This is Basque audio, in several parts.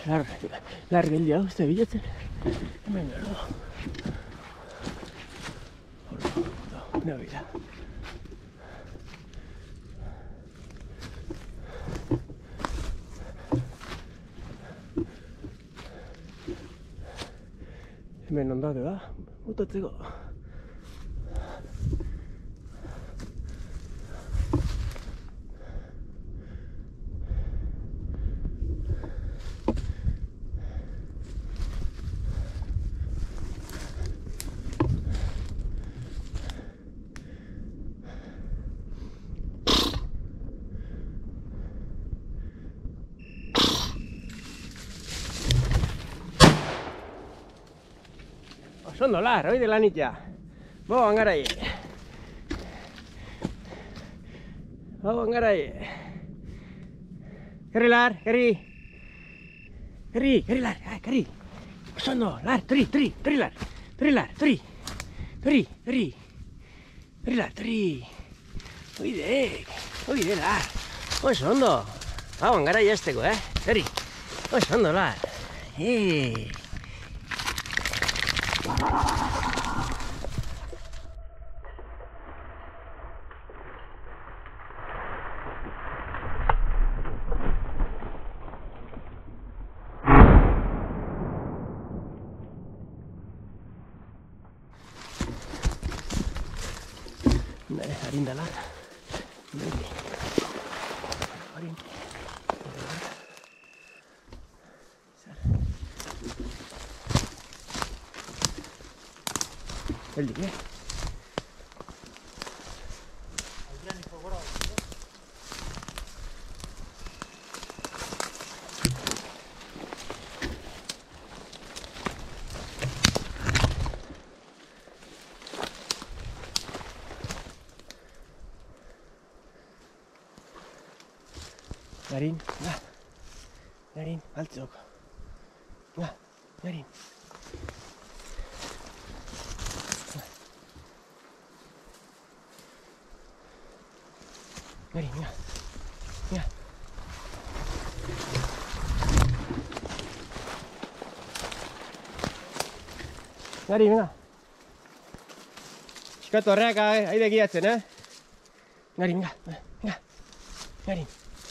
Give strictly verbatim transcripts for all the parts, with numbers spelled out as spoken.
lar, lar geldi hau, ez da bilatzen. Hemen behar du. Horro, da, bila. Hemen ondate da, botatzeko. Osondo lar, hoi de lanitza. Bo, angarai. Bo, angarai. Kerri lar, kerri. Kerri, kerri lar, kerri. Osondo, lar, tri, tri, tri lar. Tri lar, tri. Tri, tri. Tri lar, tri. Hoi de, hoi de lar. Osondo. Bo, angarai azteko, eh? Kerri. Osondo lar. Eee. Nah, harin da lar. Harin. Geldik, eh? Garin, nga. Garin, altzok. Nga, garin. Garin, nga. Nga. Garin, nga. Pixkatu horreak haide giatzen, eh? Garin, nga. Nga. Garin.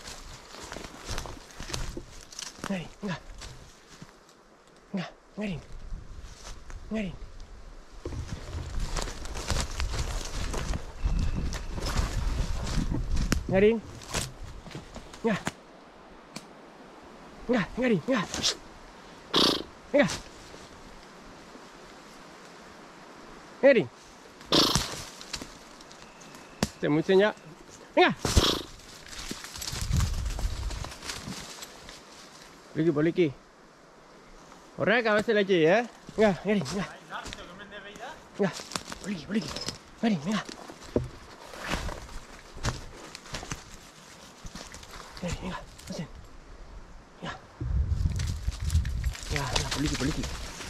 Garin, nga. Nga, garin. Garin. Garin. Nga. Nga, garin, nga. Nga. Garin. Temutzen ja. Nga. Poliki, poliki. Horreak abezela itxi, eh? Nga, garin, nga. Nga, poliki, poliki. Garin, nga. Garin, nga, hazen. Nga. Nga, nga, poliki, poliki.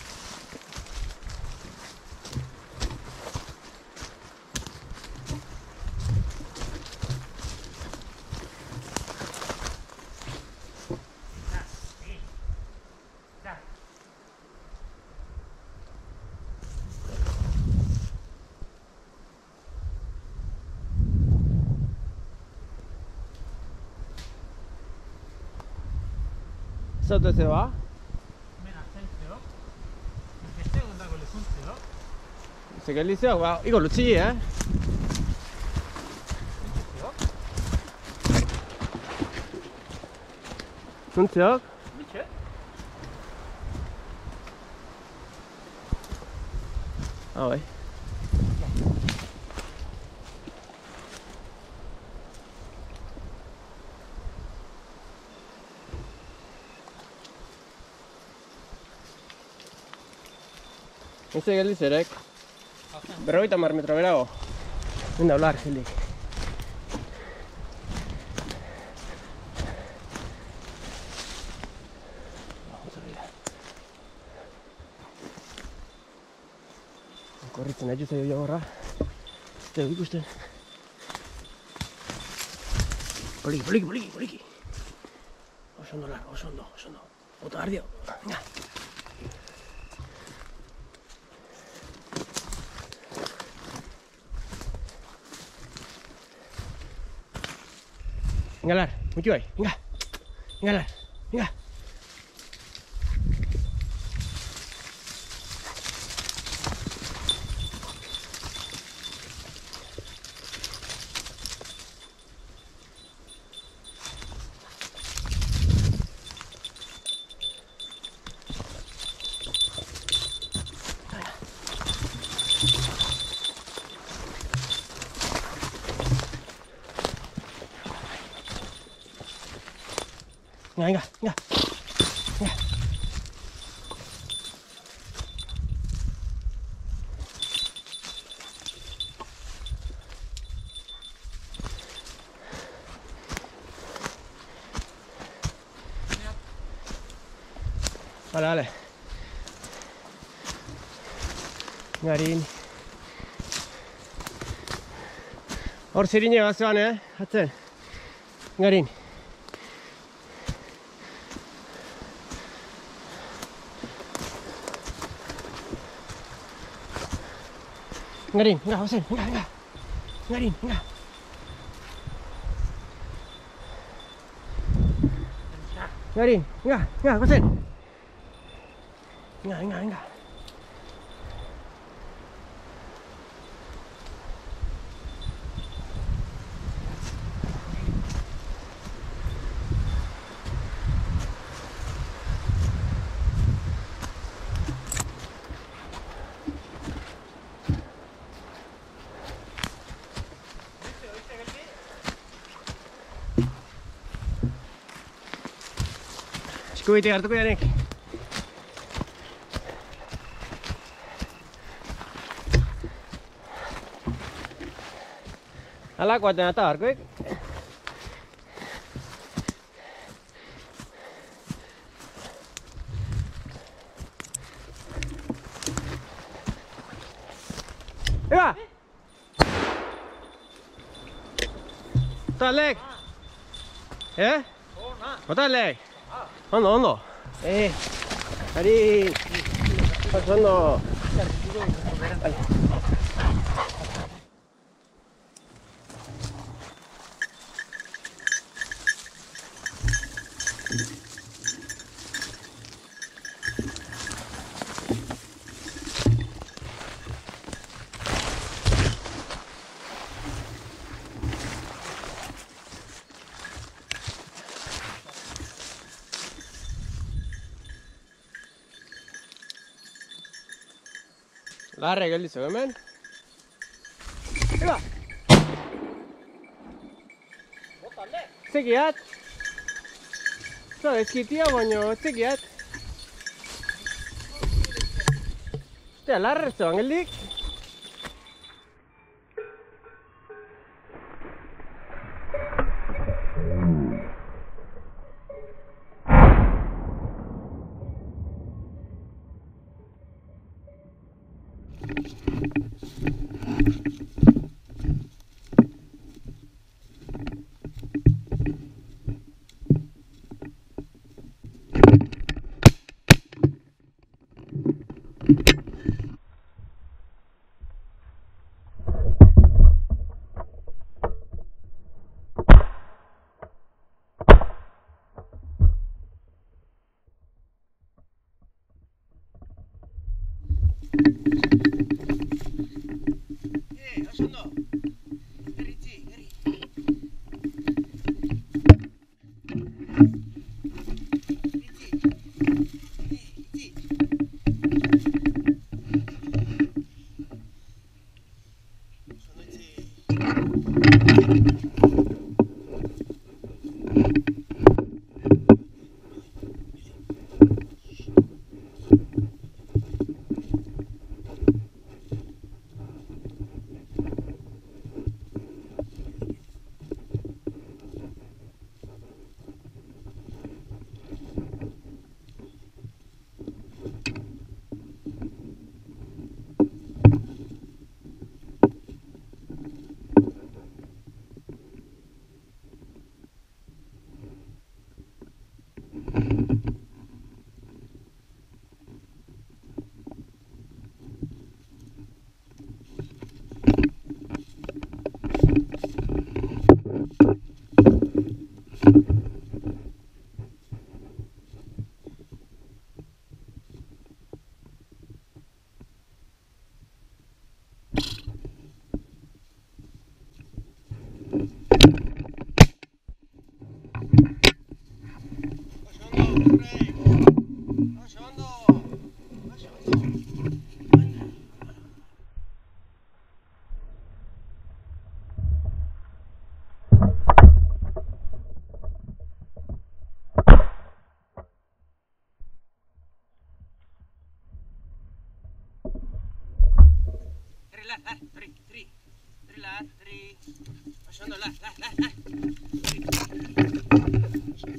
Zautu zeba? Hemen hartzaizeo. Beste gondako lezuntzeo. Zegelizeo, ba, iko lutzi, eh? Zuntzeok? Mitxe? Ah, bai. Ese gelizerek. Berrogeita hamar metro berago. Nenda ular, geldik. Korritzen nahi zaio jagorra. Ez dugu ikusten. Poliki, poliki, poliki, poliki. Oso ondo lar, oso ondo, oso ondo. Moto ardio. Venga. Venga, Lar, mucho ahí. Venga. Venga, Lar. Venga. Venga, venga, venga. Vale, vale. Garin. Hor zirine bazoan, eh? Atzen. Garin. Garin, venga, José, venga, venga. Garin, venga. Garin, venga, venga, José. Venga, venga, venga. Eskubitik hartuko janek. Ala kuaten ata harkoik. Ega! Talek! Eh? Talek! Ondo, ondo. Eh, Ari. Ondo. Larre geldizu hemen. Ega! Txekiat! Zo, ezkitia baino, txekiat! Ostia, larre zoan geldik! Eh, oso ondo! Herri itzi, herri! lar, lar, tri, tri. Tri, lar, tri. Oso ondo, lar, lar, lar, lar. Tri, tri.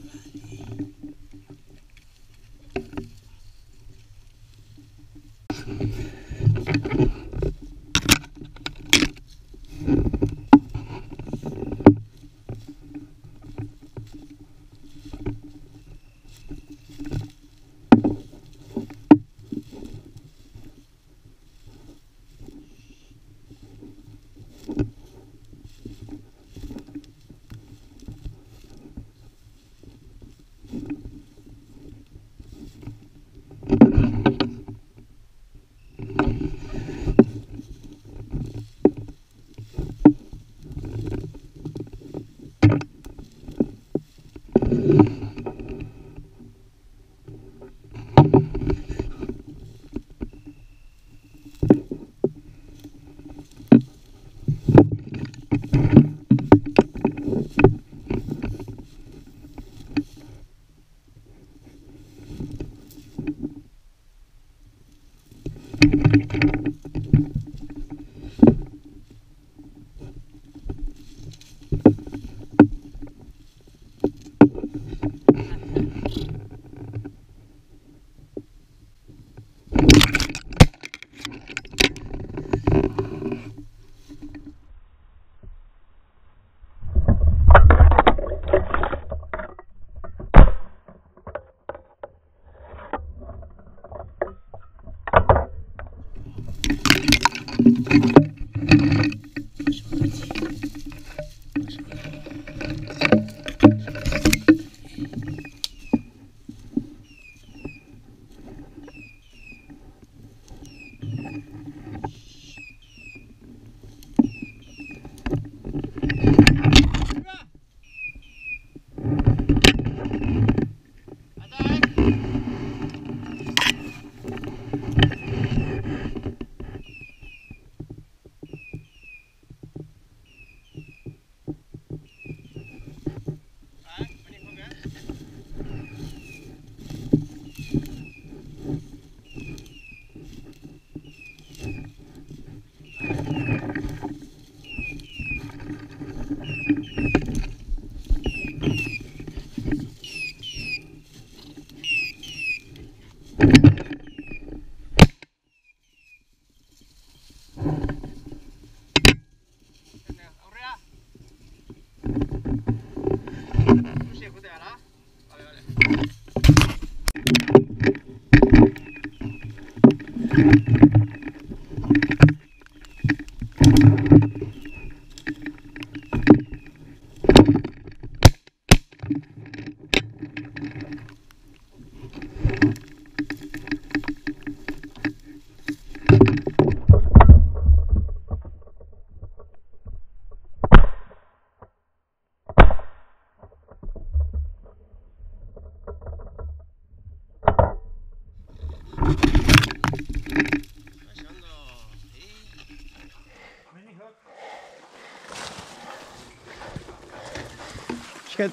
Schat.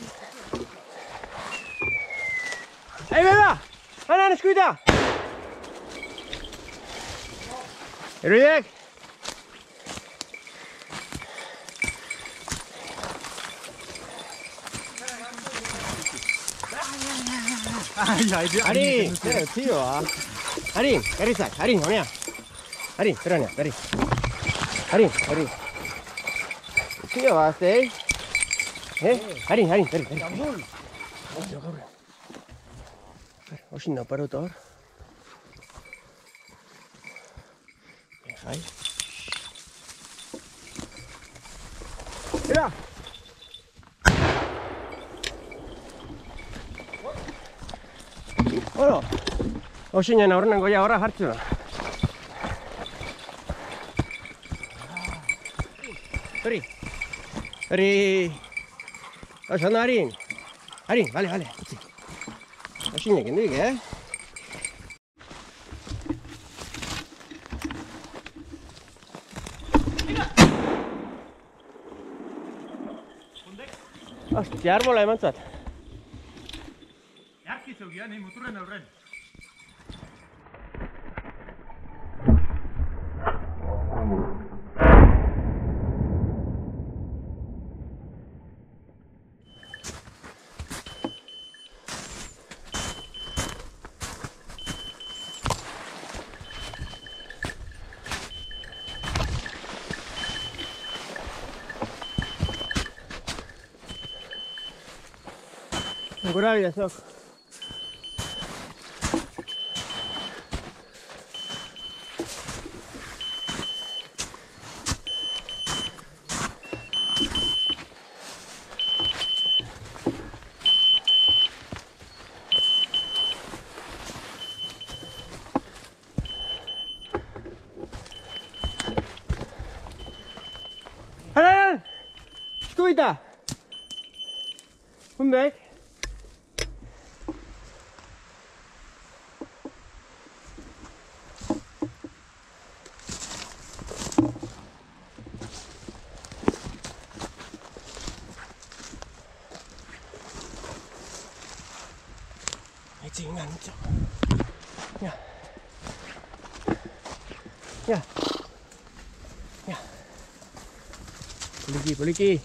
Hei, beba! Hanan, eskuita! Erudiek! Arin, zero, tioa. Arin, herrizak, Arin, honea. Arin, peronea, berri. Arin, berri. Tioa, zei. Eh? Arin, Arin, berri, berri. Gambul! Osin naparota hor. Jai. Mira! Bueno, osinen aurrenengo ja horra jartzen da. Hori. Hori. Oso ondo, Arin. Arin, bale, bale. Osinek hendik, eh? Ostia, arbola eman zat. Jarkitzeu gian, nahi muturren aurren. Oh, Gora bida zok. 하나! 또 있다! 분명 지금 안 줘. 야, 야, 야, boliki, boliki.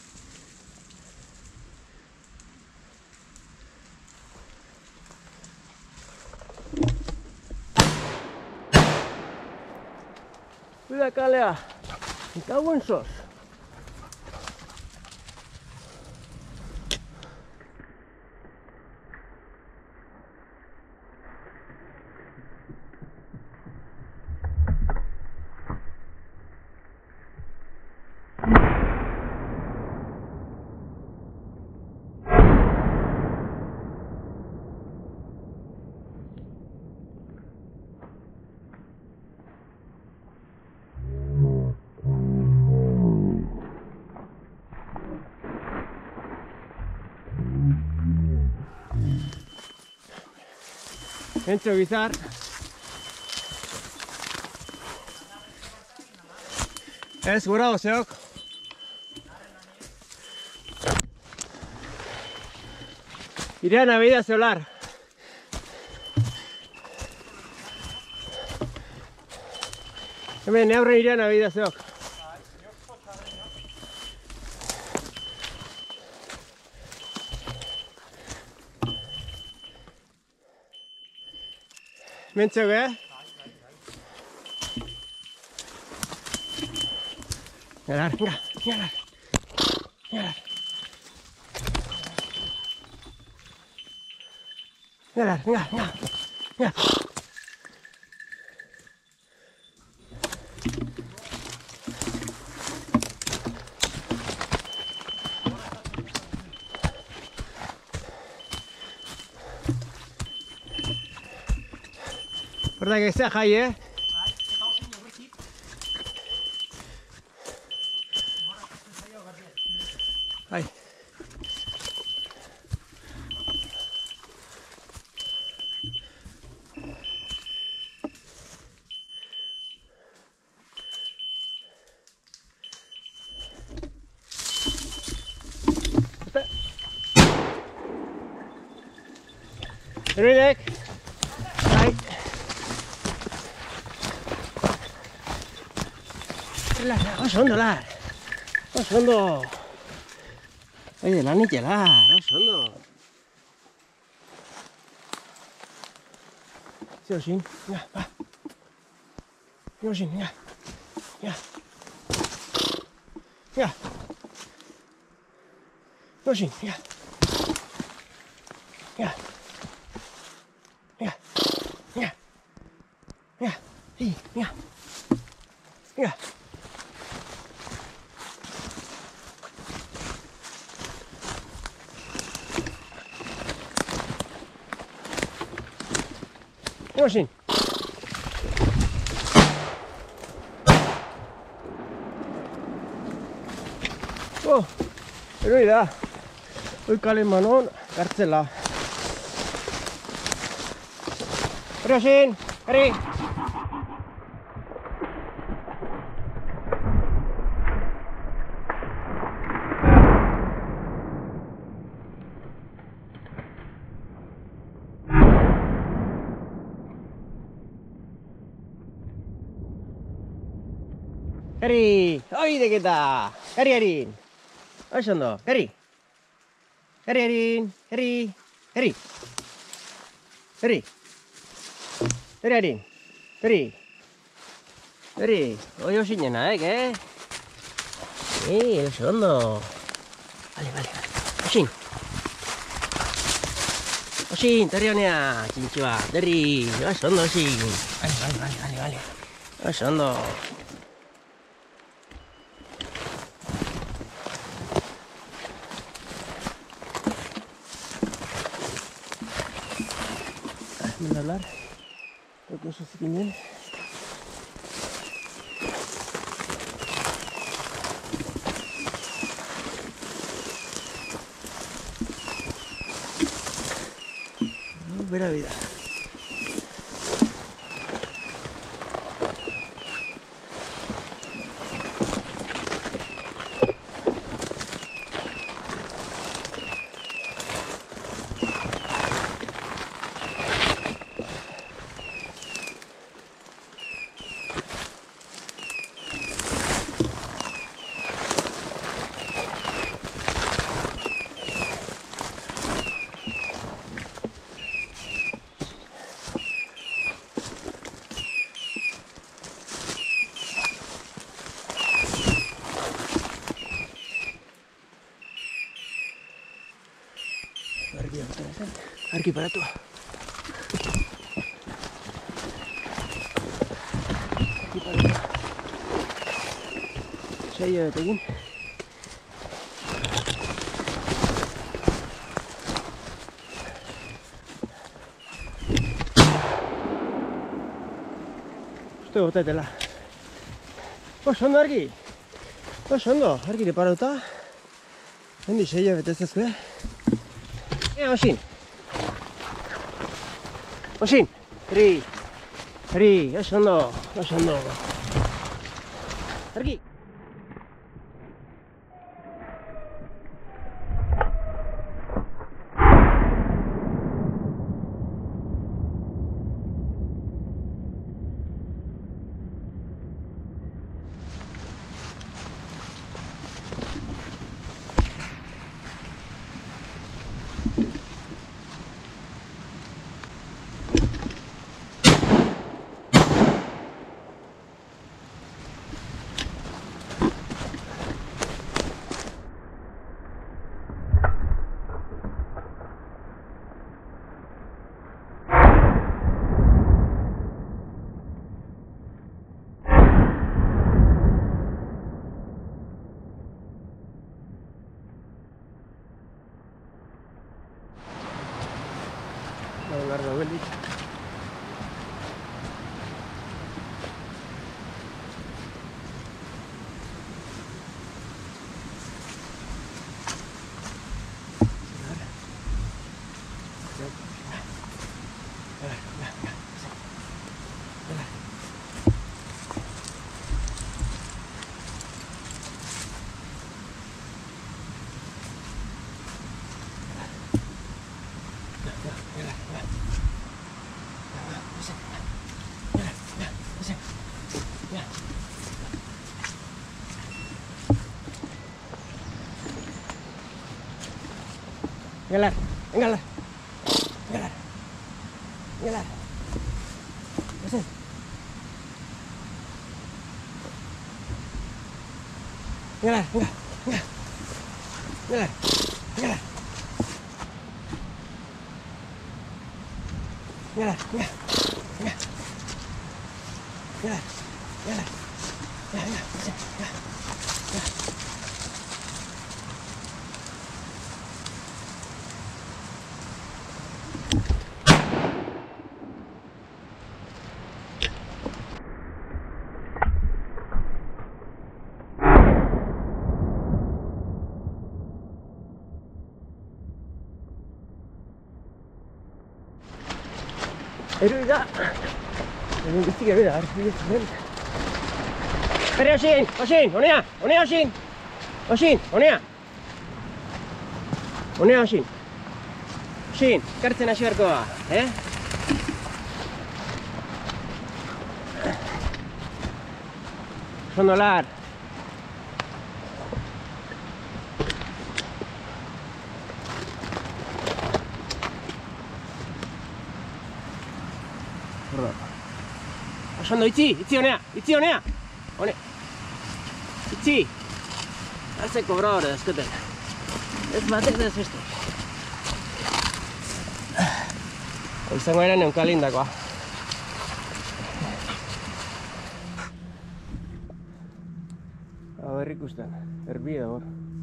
Mira kalea, me cago en sos. 왼쪽 위살 es morado seok iré a Navidad solar me abren iré a Navidad seok 왼쪽에 야라 야라 야라 야라 야라 야라 야라 ¿Verdad que sea high, eh? Ay. Relax. Ay. 어서 온다 어서 온다 어이 나니께라 어서 온다小心你看啊小心你看你看你看小心你看你看你看你看你看嘿你看你看小心！哦，这里hoy Kalimanon kartzela. Berhasil, hari. Hari, hoy de kita. Hari Harin. Asyanda, Hari. Hari Harin, Hari. Hari. Hari. Hari Harin. Hari. Hari. Oh, yosinnya naik eh. Eh, asyanda. Vale, vale, vale. Yosin. Osin, torri honea, txintxua, torri, oso ondo, osin. Vale, vale, vale, vale, vale. Oso ondo. Menda hablar. Toko oso zikinen. Bera vida. Argi paratua. Argi paratua. Saio bat egin. Uste botetela. Oso ondo argi. Oso ondo, argi paratuta. Hendi saio bat ez ezkue. Ea, osin. Osin, herri, herri, oso ondo, oso ondo. Argi. Largo, Willy. Venga, venga, venga, venga, venga, venga, venga, venga, venga, venga, venga, venga, Erui da. Hemen guztik ebe da, argi ez zen. Bere, Osin, Osin, honea, honea, Osin. Osin, honea. Honea, Osin. Osin, kartzen hasi beharkoa, eh? Ondo lar. Oso ondo, itzi, itzi honea, itzi honea. Hone. Itzi. Haze kobra hori dazketen. Ez batek da ez beste. izango era neuka lindakoa. Hau herrik ustean, erbi dago.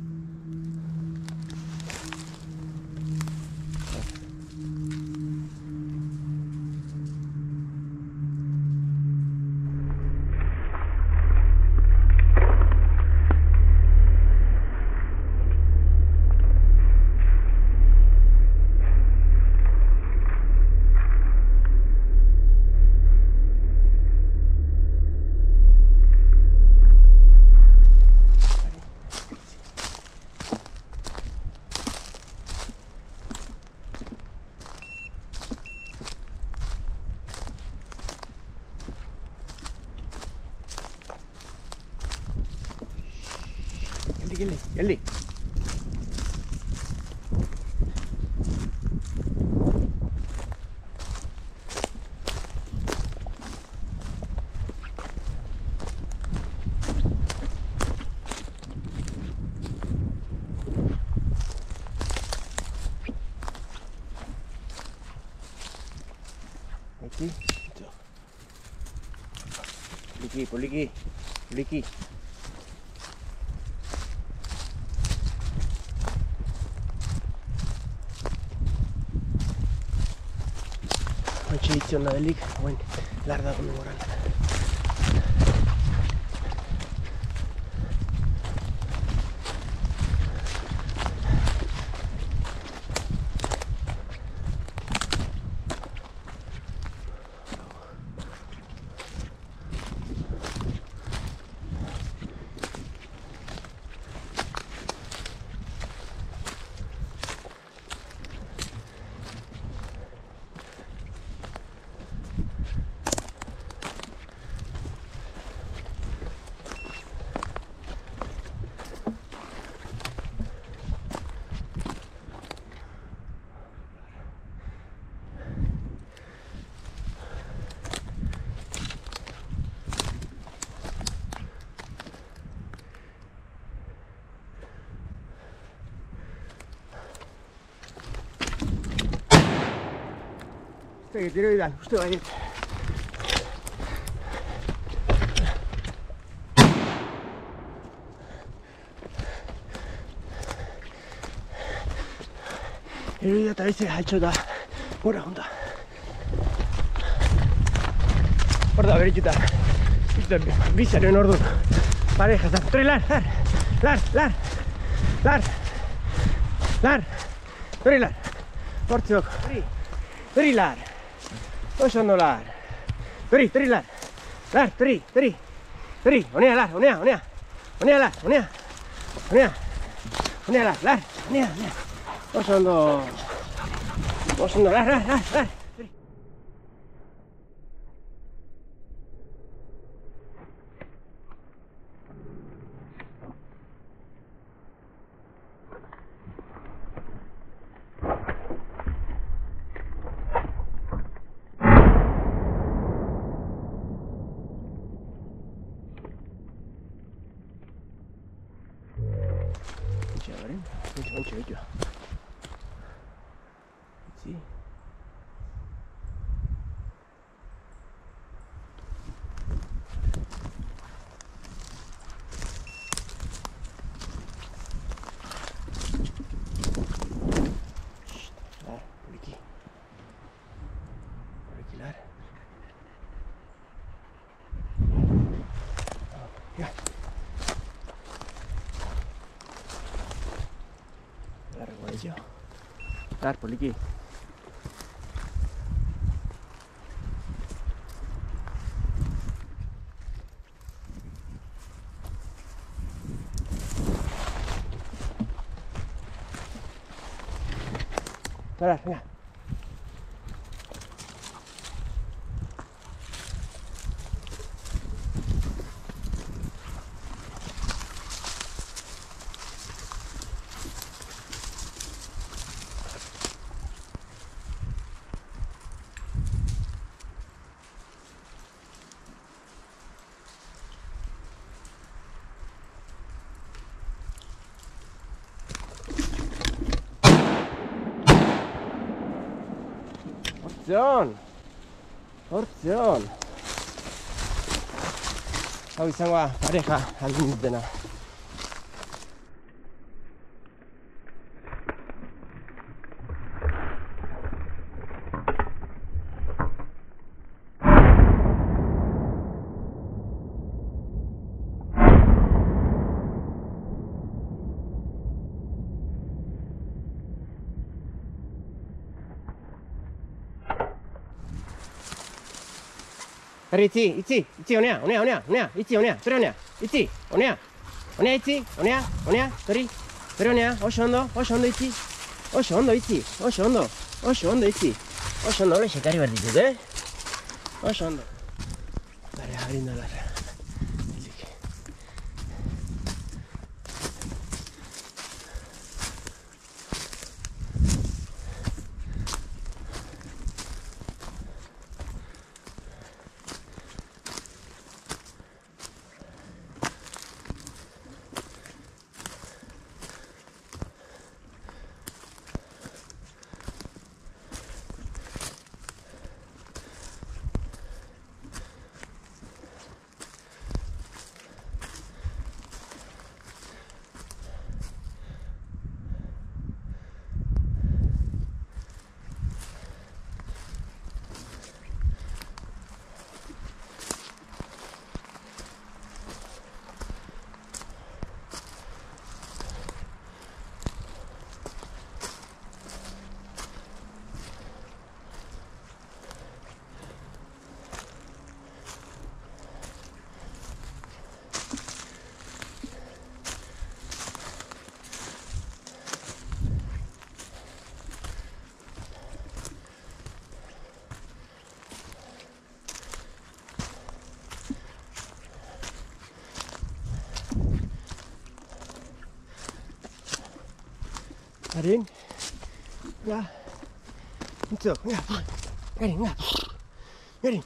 Geldi, geldi. Aquí, itu. Poliki, poliki, poliki. Hoxe itzion nabelik, guen, larda gundu moran. Uste tiro idan, uste baiet. Erudida eta bizi altxo da gora honda. Hor da beritxuta. Bizaren ordu. Pareja, eta tre lar, lar, lar, lar, lar, lar, tre lar. Hortziok. Tri lar. Oso ondo lar. Tri, tri lar. Lar, tri, tri. Tri, honea lar, honea, honea. Honea lar, honea. Honea. Honea lar, lar, honea, honea. Oso ondo. Oso ondo, lar, lar, lar, lar. Chévere, mucho, mucho, mucho. Sí. Lar, por aquí. Por aquí, lar. Ya. Lar, por aquí. Lar, venga. hortze hon. Hortze hon. Hau izangoa pareja aldin dena. Herri, itzi, itzi, itzi, honea, honea, honea, honea, itzi, honea, tori honea, itzi, honea, honea, itzi, honea, honea, tori, tori honea, oso ondo, oso ondo itzi, oso ondo itzi, oso ondo, oso ondo itzi, oso ondo, ole, sekari behar ditut, eh? Oso ondo. Bare, abrinda lar. Arin, ya, untuk, ya, Arin, ya, Arin.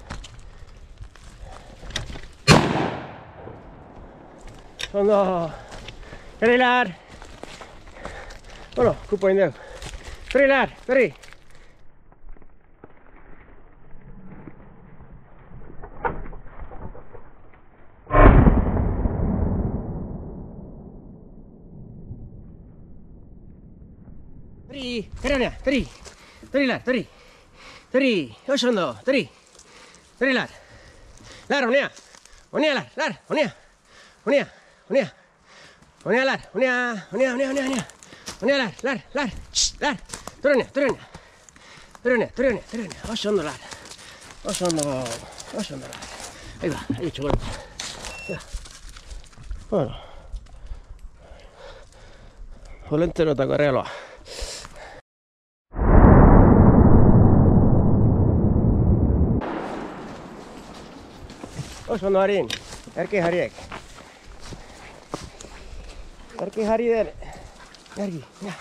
Ondo, Terilar. Bueno, kupo indeu. Terilar, Teri. Teri, Teri, Teri, Teri lar, Teri, Teri, oso ondo, Teri, Teri lar, lar, honea, honea lar, lar, honea, honea, honea, honea lar, honea, honea, honea, honea, honea, honea lar, lar, lar, lar, Teri honea, Teri honea, Teri honea, Teri honea, Teri honea, oso ondo lar, oso ondo, oso ondo lar, ahí va, ahí hecho golpe, ya, bueno, volente notako errealoa. Oso ondo Arin, erki jariek. Erki jari den, erki, ja.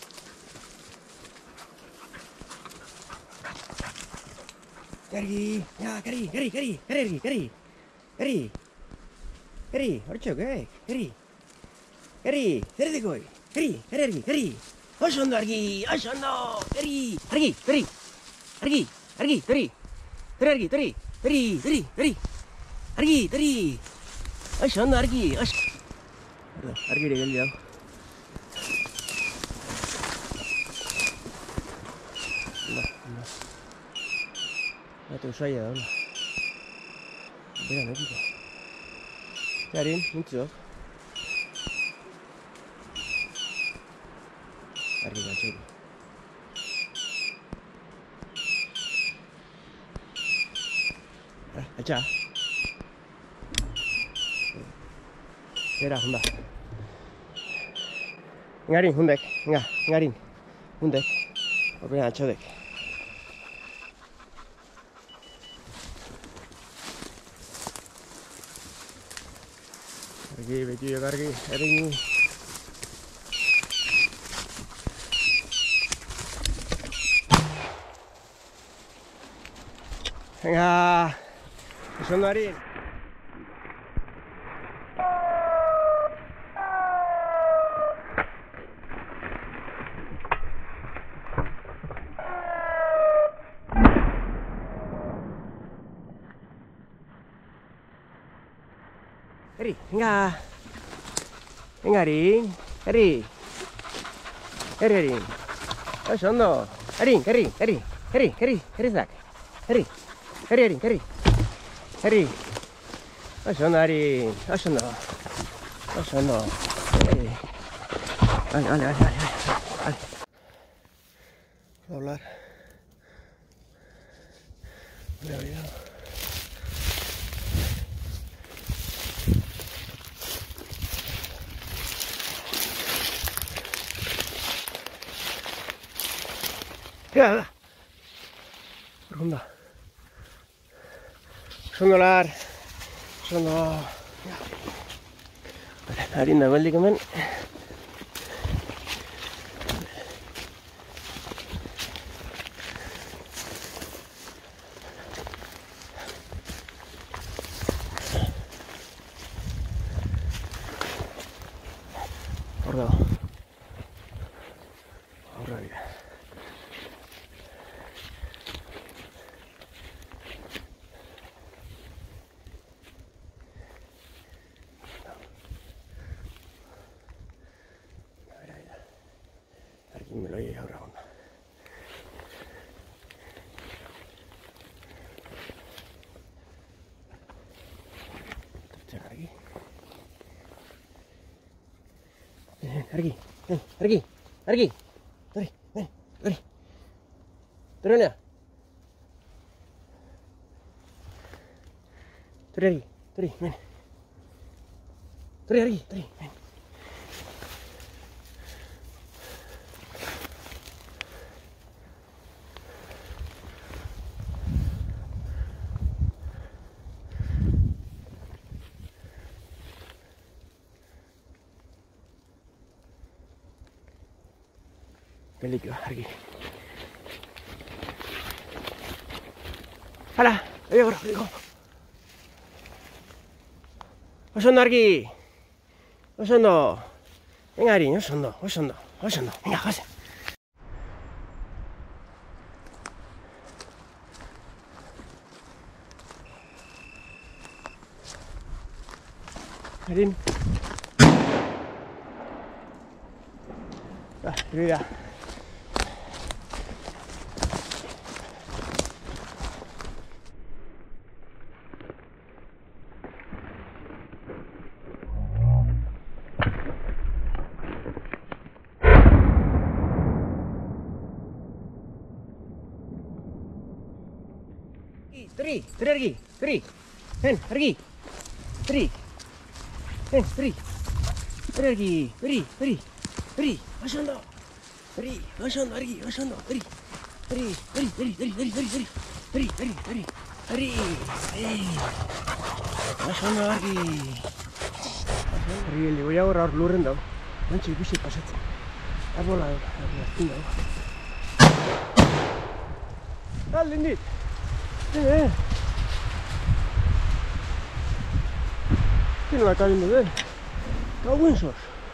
Erki, ja, kari, kari, kari, kari, erki, kari. Kari, kari, hortxok, eh, kari. Kari, zer dekoi, kari, kari, erki, kari. Oso ondo erki, oso ondo, kari, erki, kari. Erki, erki, kari. Kari, erki, kari, kari, kari, kari. Argi, Teri! Oso ondo, argi, oso... Argire geldi hau. Onda, onda. Bate usaia da, onda. Bera, nekiko. Arin, nintzok. Argi gatxori. Atxa. Bera, onda. Ngarin, hundek, nga, ngarin, hundek. Horrean atxodek. Argi, betiok argi, erri. Venga, oso ondo Arin. venga. Venga, Arin. Eri. Eri, Arin. Oso ondo. Arin, Eri, Eri. Eri, Eri, Erizak. Eri. Eri, Arin, Eri. Eri. Oso ondo, Arin. Oso ondo. Oso ondo. Eri. Vale, vale, vale, vale. Vale. Puedo hablar. Me he olvidado. Ya, profunda. Oso lar. Oso ondo. Arin dago heldik hemen. Hor dago. Horra dira. Argin me lo oye ahora onda. Tercera aquí. Ven, Argi, ven, Argi, Argi. Tori, ven, Tori. Torona. Tori, Argi, Tori, ven. Tori, Argi, Tori, ven. Peligro, Argi. ¡Hala! ¡Oye, bro! ¡Digo! ¡Oso ondo, Argi! ¡Oso ondo! Venga, Arin, oso ondo, oso ondo, oso ondo. Venga, jose. Arin. Ah, vida. Tori, Tori, Argi, Tori. Ven, Argi. Tori. Ven, Tori. Tori, Argi, Tori, Tori. Tori, oso ondo. Tori, oso ondo, Argi, oso ondo. Tori. Tori, Tori, Tori, Tori, Tori, Tori, Tori. Tori, Tori, Tori. Tori. Tori. Oso ondo, Argi. Argi, le voy a ahorrar lurren dago. Mantxe ikusi pasatzen. Arbola dago, arbola dago. Dale, Lindit. Eh, ¿qué no la está viendo de él? Está buen sos.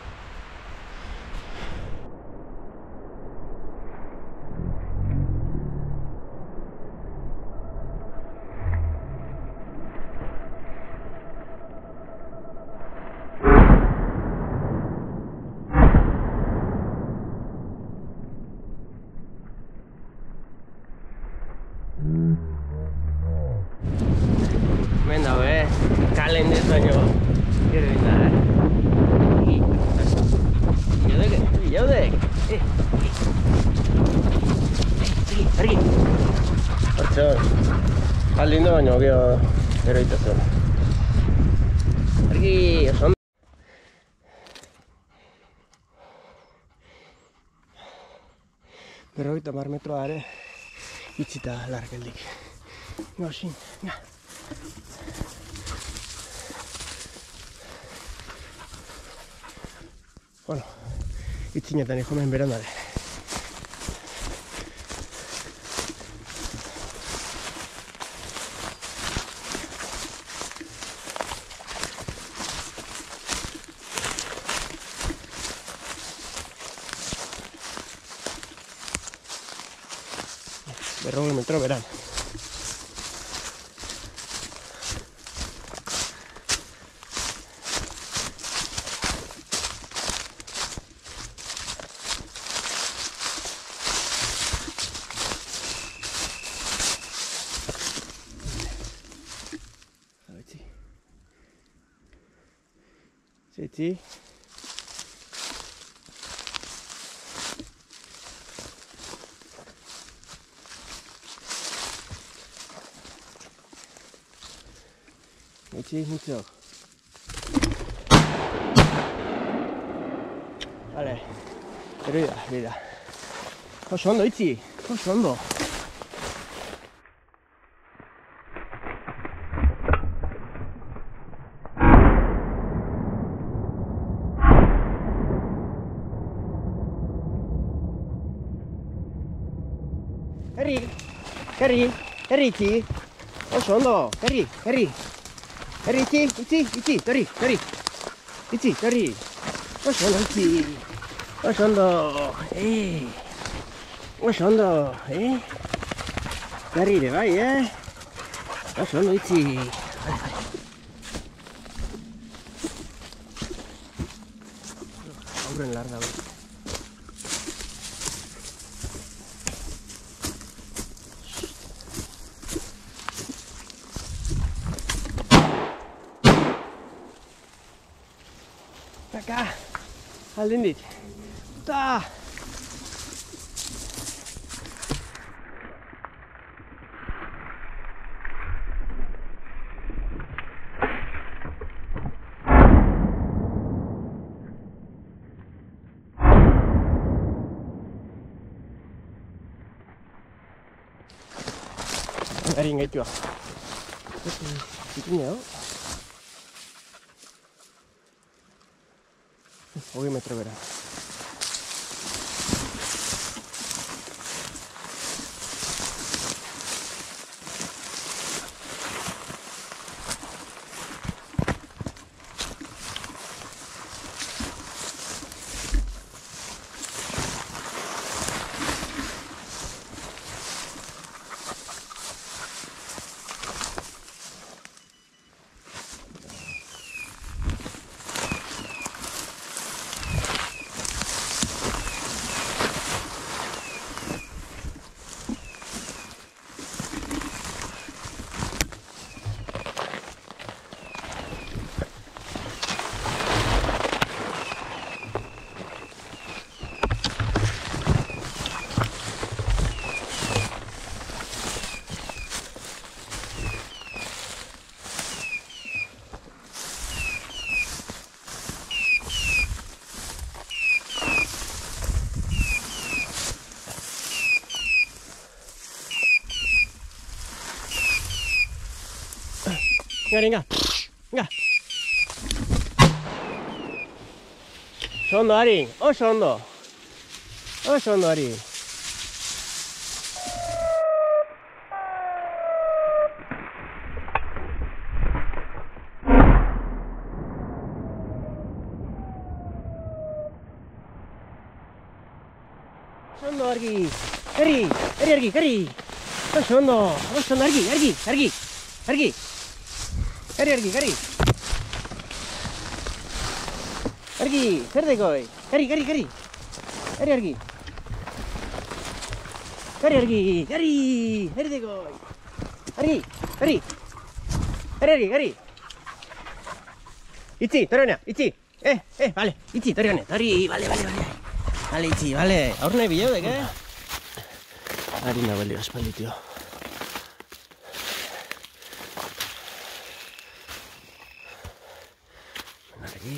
Venga, ve, calen de sueño. Quiero evitar. Y yo de qué, yo de qué. Eh, aquí, aquí. Hortxe, aldin da baino geho eroitasun. Argi, oso ondo. Berrogeita hamar metroa ere itxita largeldik. Gausin, nga. Bueno, itzinetan ikomen berandare. Berrogei metro beran. 있지? 있지, 힘적. Vale, mira, mira. Sto scendendo, Izzy, sto scendendo. Harry, Harry, Harry, Izzy. Sto scendendo, Harry, Harry. Harry, Izzy, Izzy, Izzy, Harry, Harry. Izzy, Harry. Sto scendendo, Izzy. Sto scendendo, eh. Sto scendendo, eh. Harry, vai, eh. Sto scendendo, Izzy. Vai, vai. Paura nell'arda, vai. Acá, al límite. ¡Ta! Garing itu ah. Itunya. Hoy me atreverá. Venga, venga. Sono Ari, oh sono. Oh sono Ari. Sono Ari. Ari, Ari, Ari, Ari. Oh sono, oh sono Ari, Ari, Ari, Ari. Kari, Argi, Kari. Argi, verde koi. Kari, Kari, Kari. Kari, Argi. Kari, Argi, Kari. Verde koi. Argi, Kari. Kari, Argi, Kari. Izzy, torona, Izzy. Eh, eh, vale. Izzy, torona, tori. Vale, vale, vale. Vale, Izzy, vale. Aurre bileo de qué? Harina balio aspalditio. Aquí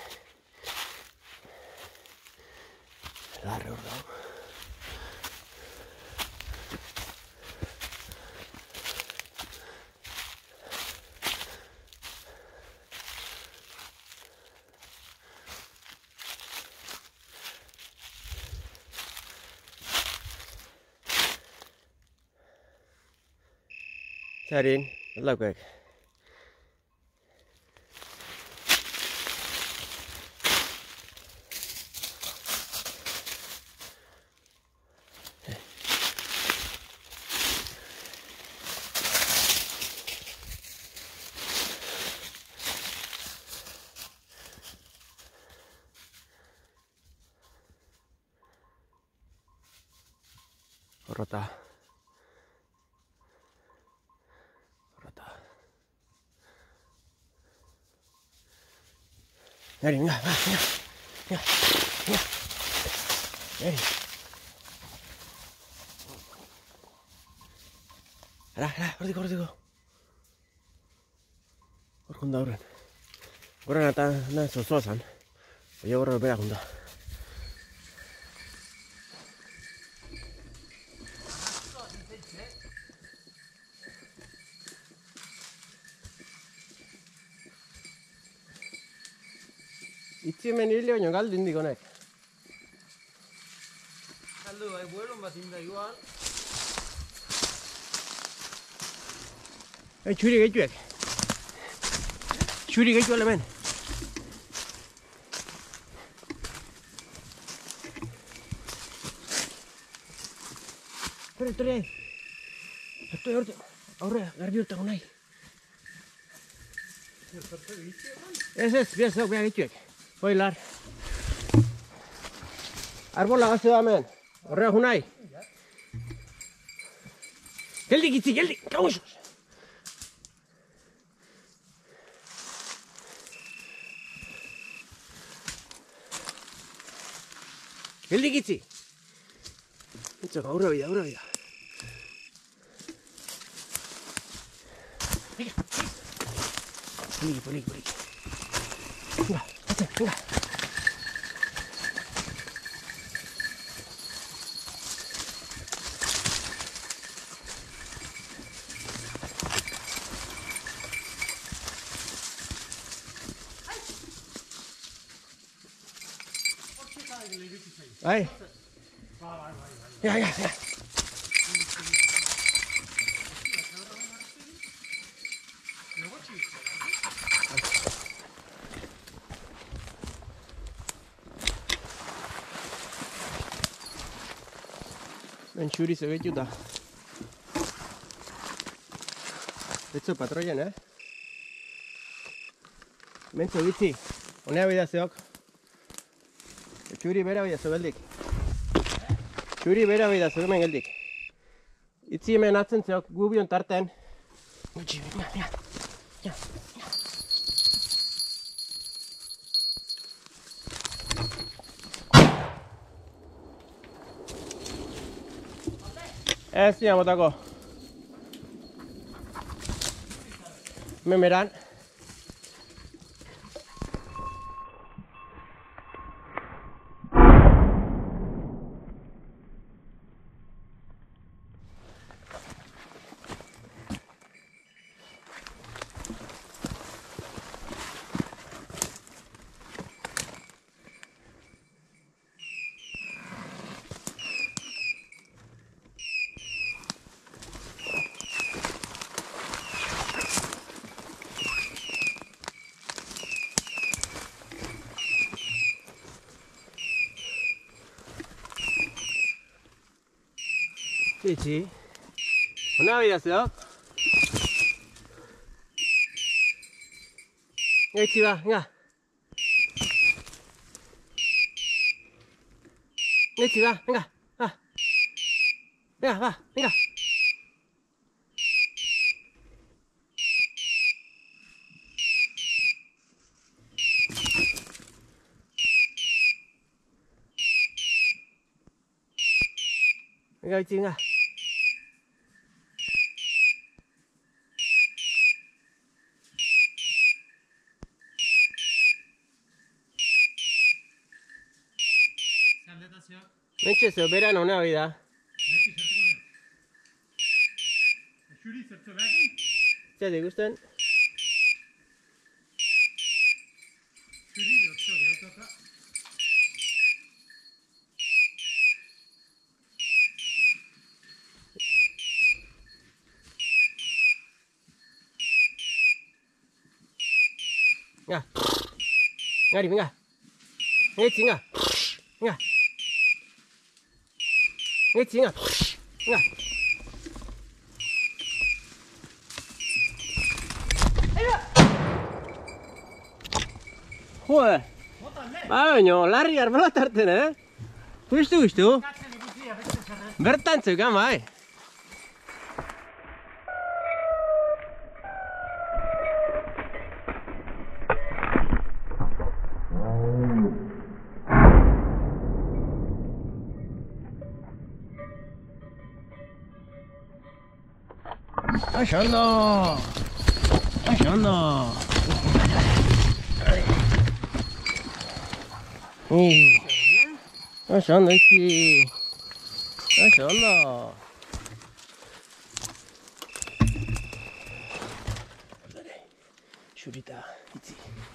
la reordado. Charin, rất là rota rota Gari, venga, va, venga. Venga, venga. Gari. Ara, ara, hortiko, hortiko. Horkunda horren. Horren eta nahi zozoa zan. Oie horren bera gunda. Itzi hemen hile baino galdu indik honek. Galdu, bai, buelon bat inda igual. Hai, txuri gaituek. Txuri gaitu hemen. Torri, torri, hai. Hortu hortu, aurre, garbi hortago nahi. Ez ez, bia zeok, bia gaituek. Hoi, lar. Arbola gazte da hemen. Horrea gu nahi. Geldik itzi, geldik, kauzos. Geldik itzi. Entzok, aurra bida, aurra bida. Venga, poliki, poliki, poliki. Venga, atzen, venga. Bai. Ja, ja, ja. Ben txuri zebetu da. Betzo patroian, eh? Mentzo bitzi. Honea bida zeok. Txuri bera bida zebeldik. Txuri bera bida zebemen geldik. Itzi hemen atzen zeok gubion tarten. Gutxi, venga, venga. Ja, ja. Ez dira motako. Hemen beran. Itzi. Hona bida zeok. Itzi ba, venga. Itzi ba, venga. Va. Venga, va, venga. Venga, Itzi, venga. Mentxe zeo, beran hona hori da. Beti zertuko ne? Xuri zertu behakin? Zer digusten? Xuri dutzo gehautaka. Venga. Gari, venga. Etzi, venga. Venga. Etzi, venga. Venga. Joder. Ba, baino, larri arbola tarten, eh? Guztu, guztu. Bertan zeukan, bai. oso ondo, oso ondo. Oso ondo itzi, oso ondo. Xurita itzi.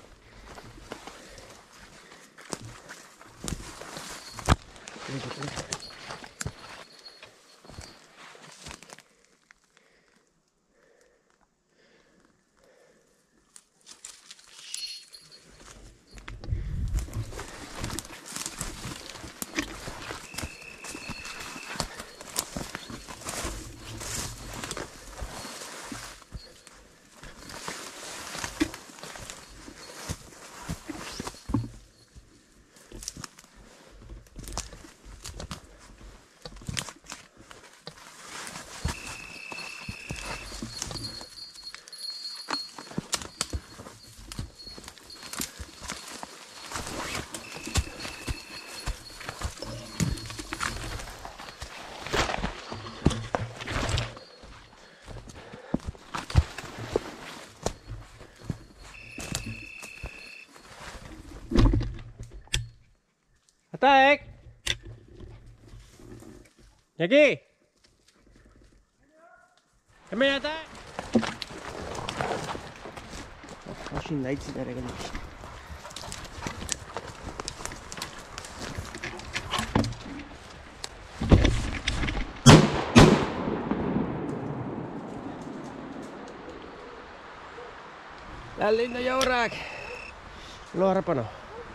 Attack! Jackie! Come here, attack! Flashing lights there again. La linda jaurak! Lo harapano.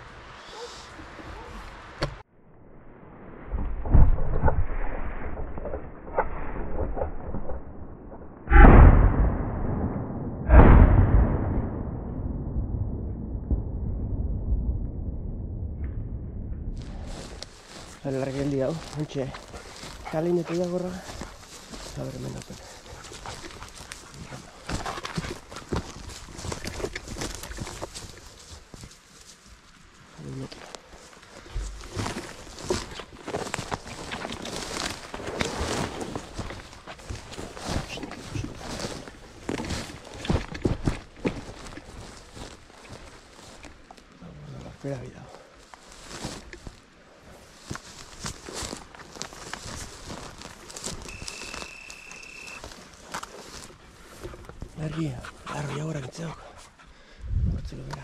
Larga el día, noche. Kali ini tuh gorra. Sabar mendapat. Espera vida. Largi, largi ahora que tengo. No te lo verás.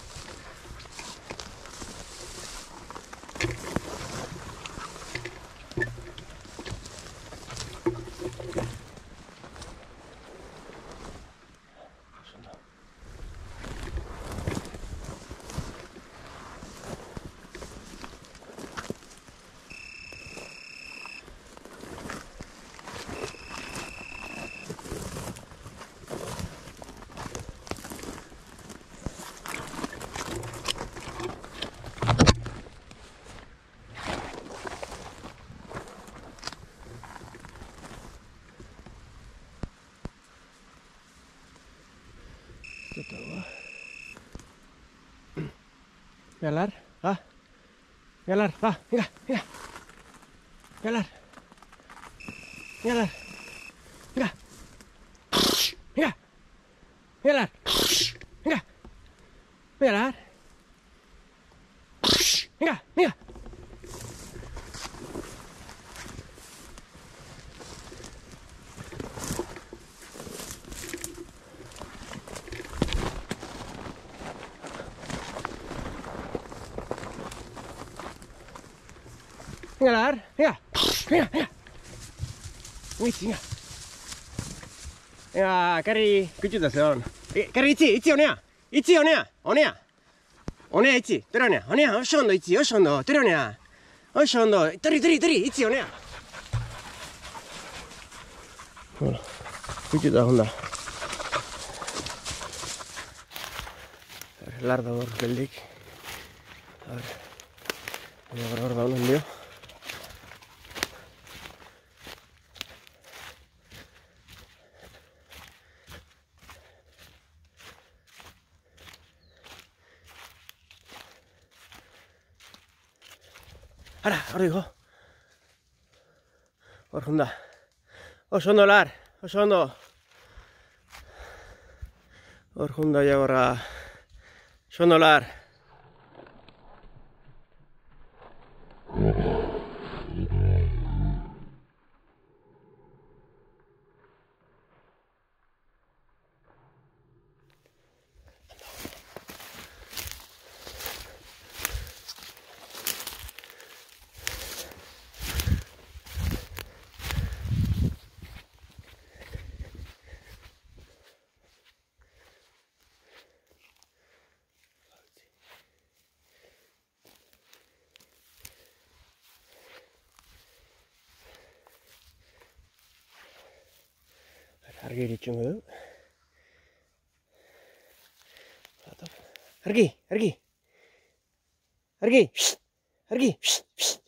Jalar, va. Jalar, va. Mira, mira. Jalar. Jalar. Mira. Mira. Jalar. Mira. Jalar. Mira, mira. Mira, Lar, mira, mira, mira. Uy, mira. Mira, Kari, kuchu da son. Kari, ichi, ichi, onea. Ichi, onea, onea. Onea, ichi, tori, onea. Onea, oshondo, ichi, oshondo, tori, onea. Oshondo, tori, tori, tori, ichi, onea. Bueno, kuchu da, honda. Larda hor, geldik. A ver. Voy a grabar un envío. Ara, hor digo. Hor junda. Oso ondo, Lar, oso ondo. Hor junda jagorra. Sonolar. Argi ditxungo du. Argi, argi. Argi, psst, argi, psst, psst.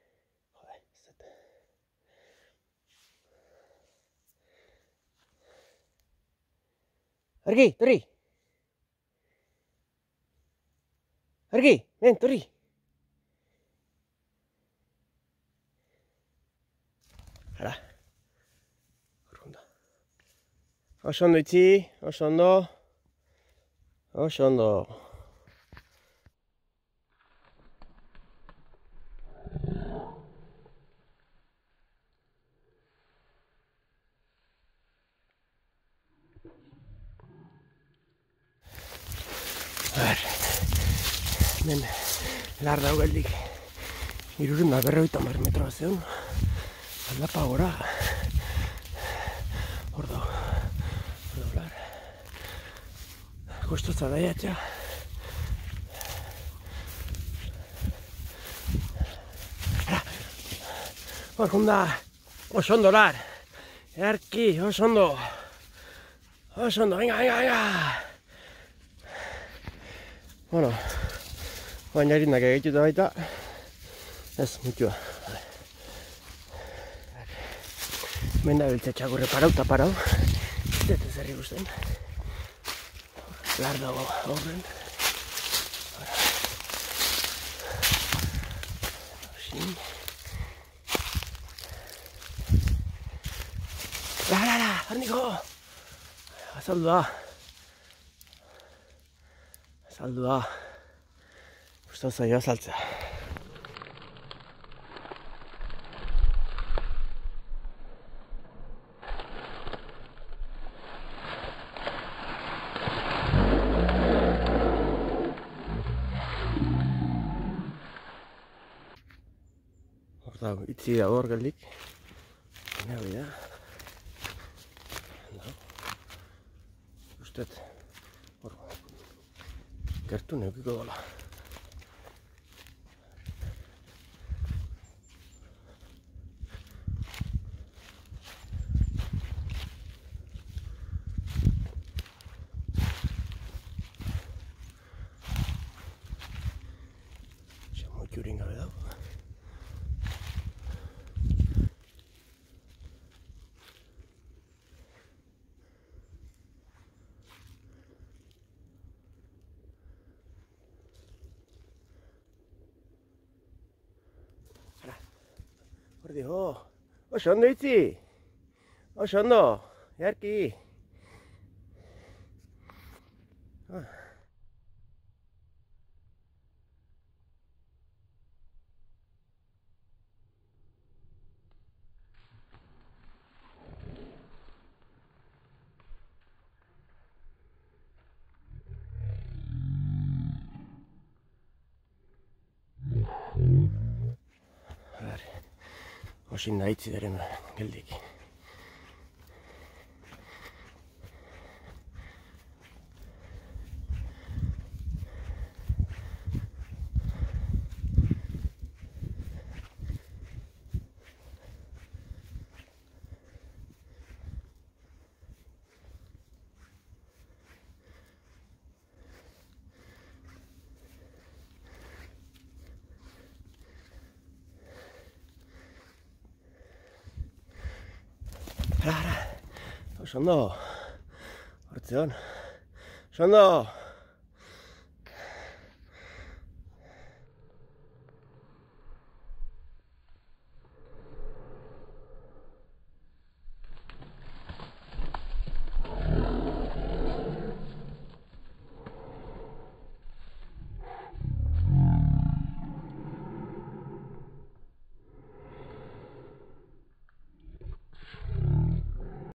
Argi, torri. Argi, ven, torri. Hala. Oso ondo itzi, oso ondo, oso ondo. A ber, hemen lar dau geldik, hirurehun eta berrogeita hamar metroa zeun, aldapa gora, hor dau. Kostotza daiatxa. Hor junda, oso ondo lar. Erki, oso ondo. Oso ondo, venga, venga, venga. Bueno, baina erindak egituta baita. Ez, mutua. Menda biltza txakurre parau eta parau. Ez ez herri guztien. Lar dago horren. La, la, la, Arniko! Azaldu da. Azaldu da. Gustau zaio azaltzea. Itzi dago hor geldik. Hena hori da. Ustet hor gertu neukiko dola. Xamotxurin gabe dago. Hordi, oh, oso ondo itzi, oso ondo, jarki. Ah. Osin da itzi daren geldik. Oso ondo, hortze hon, oso ondo.